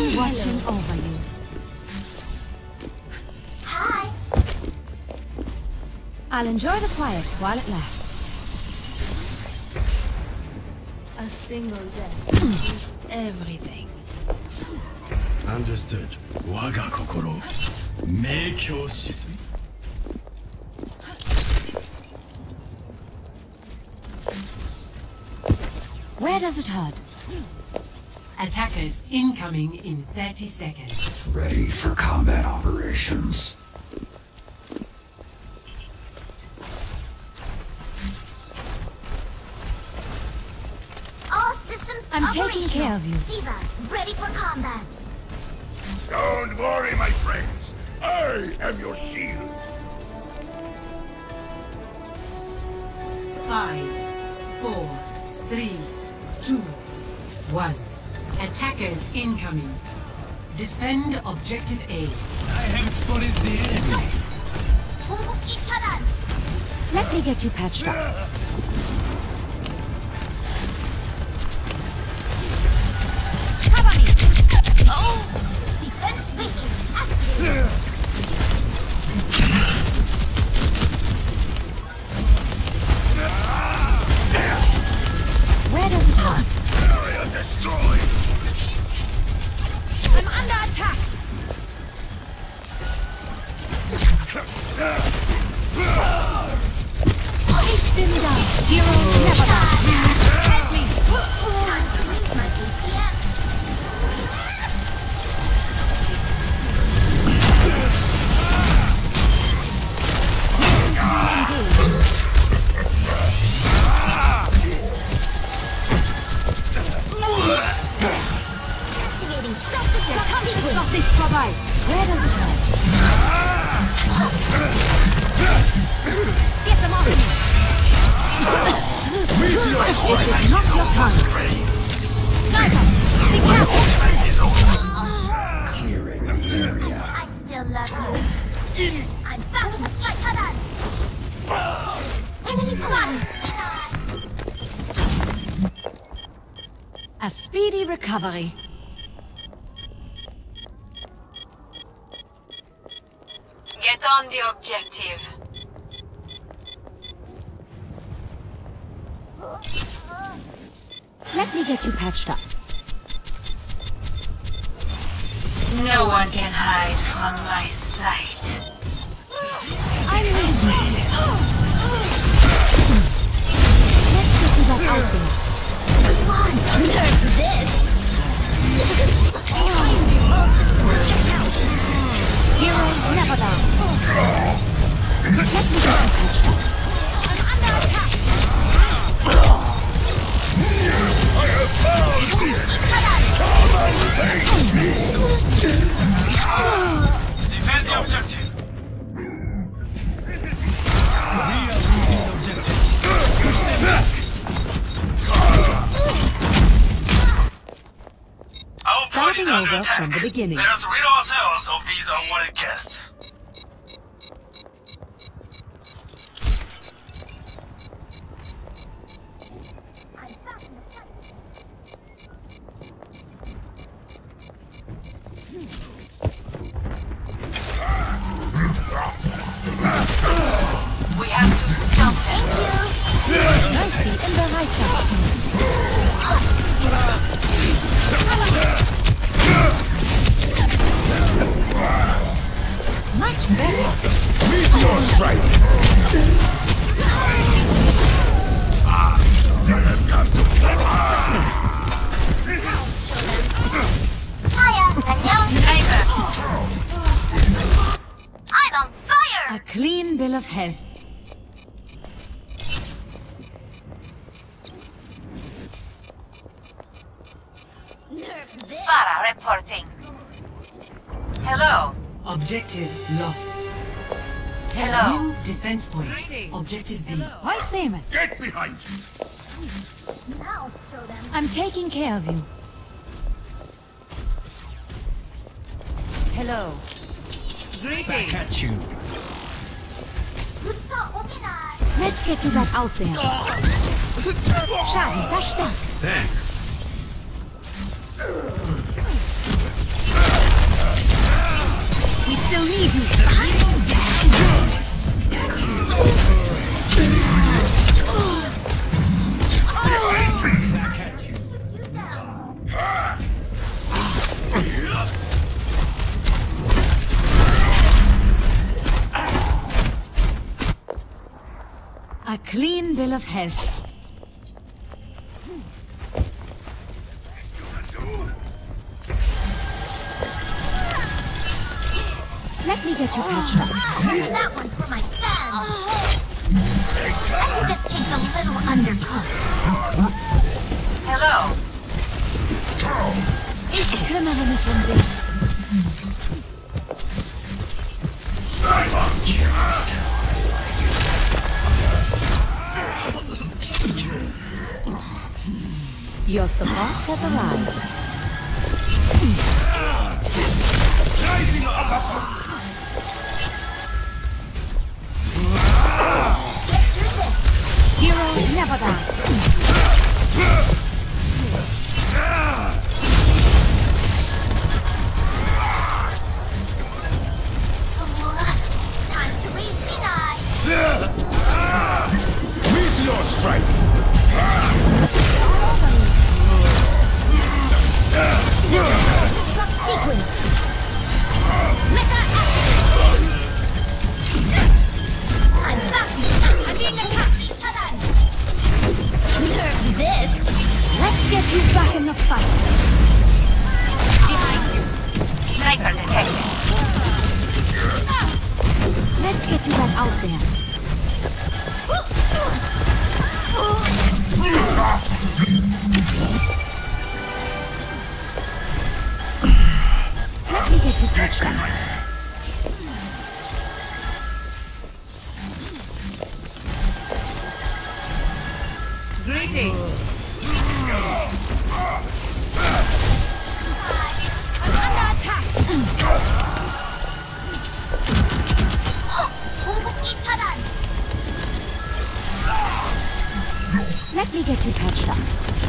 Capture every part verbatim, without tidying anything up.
be watching over you. Hi. I'll enjoy the quiet while it lasts. A single death. Everything. Understood. Waga kokoro. Meikyo shisui. Where does it hurt? Attackers incoming in thirty seconds. Ready for combat operations. All systems I'm taking operational. care of you. Diva, ready for combat. Don't worry, my friends. I am your shield. Five, four, three, two, one. Attackers incoming. Defend objective A. I have spotted the enemy. 공복기 차단. Let me get you patched up. Cover me! Oh! Defense matrix activated. Where does it hurt? Area destroyed. I'm under attack! Take them down! Heroes never die! Help me! Time to use my A P M. Activating self-destruct sequence. Stop this, vorbei! Where does it hurt? Get them off me! This is not your time! Sniper! Be careful! Clearing the area. I still love you. I'm back in the fight, 차단. Enemy spotted. A speedy recovery. Get on the objective. Let me get you patched up. No one can hide from my sight. I'm lazy. Let's get you back out there. Come on, nerf this. Behind you, all systems check out. Heroes never die. Let me get you patched up. I'm under attack. I have found this. Come and face me. Defend the objective. We are losing the objective. Push them back. Our Starting over from the beginning. Let us rid ourselves of these unwanted guests. We have to stop them. Mercy in the righteousness. Much better. Meteor strike. Ah, I have come to Fire, 안녕. Sniper. I'm on fire. A clean bill of health. Nerf this. Farah reporting. Hello. Objective lost. Hello. New defense point. Objective B. Right, Seaman. Get behind you. Now show them. I'm taking care of you. Hello. Back at you. Let's get you back out there. Schaden verstärkt. Thanks. need you. A clean bill of health. Let me get you patched up. That one's for my fans. I think this takes a little undercooked. Hello. Ich kümmere mich um dich. Your support has arrived. Heroes never die. Time to raise Sinai. Meteor strike! Destruct sequence. Meta activate. I'm back. I'm being attacked. Chadan. Nerve this. Let's get you back in the fight. Behind you. Sniper detected. Let's get you back out there. Let me get you patched up. Greetings. I'm under attack. 공격기 차단. Let me get you patched up.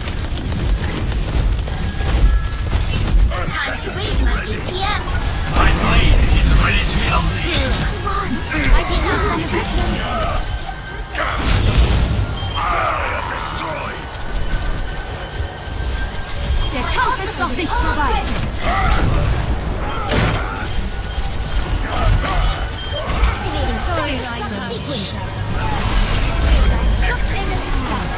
Time to raise my A P M. My blade is ready to be unleashed. Come on. I need some assistance. Destroyed! Der Kampf ist noch nicht vorbei. Activating self-destruct sequence. Just enemy down.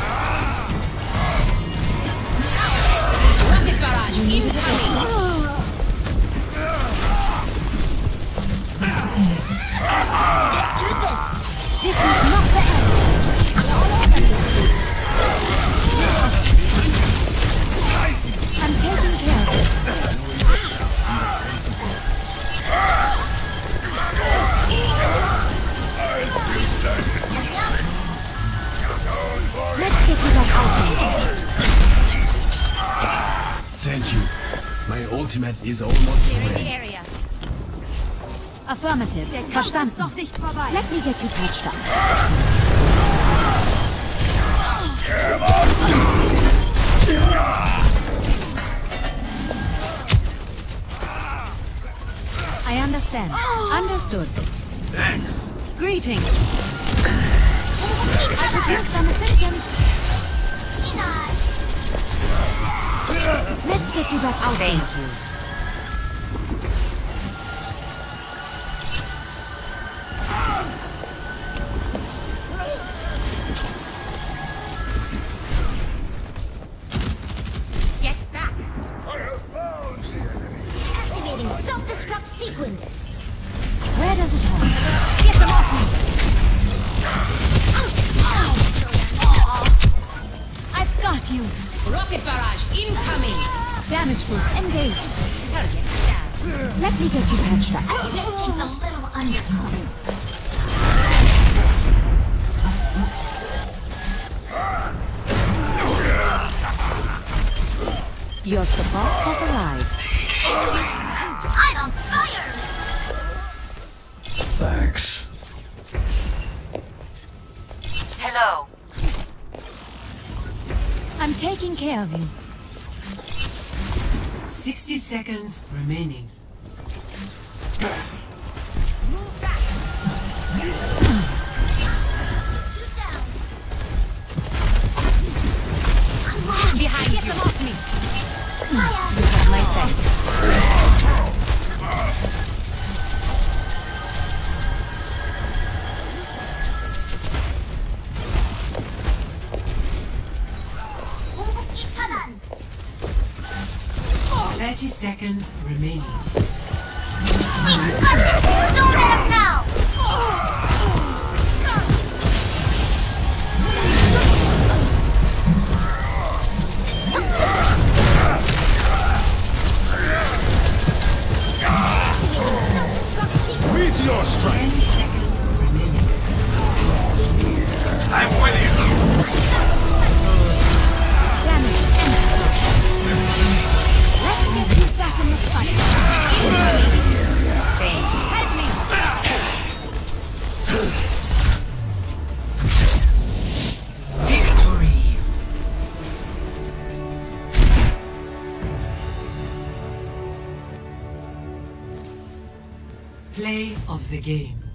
Rocket barrage incoming. This is not the end. I'm taking care of it. Let's get you back out there. Thank you. My ultimate is almost ready. Area. Affirmative. Verstanden. Noch nicht vorbei. Let me get you patched up. I understand. Understood. Thanks. Greetings. I could use some assistance. Sinai. Let's get you back out there. Thank you. Get back. Activating self-destruct sequence. Where does it hurt? Get them off me. I've got you. Rocket barrage incoming. Damage boost engaged. Let me get you patched up. This takes a little undercooked. Your support has arrived. I'm on fire. Thanks. Hello. I'm taking care of you. sixty seconds remaining. Move back. Behind. Get them off me. You have my thanks. Thirty seconds remaining. Don't let him now! Meteor strike! Ten seconds remaining. I'm with you! Damage. Let's get you back in the fight. Help me. Victory. Play of the game.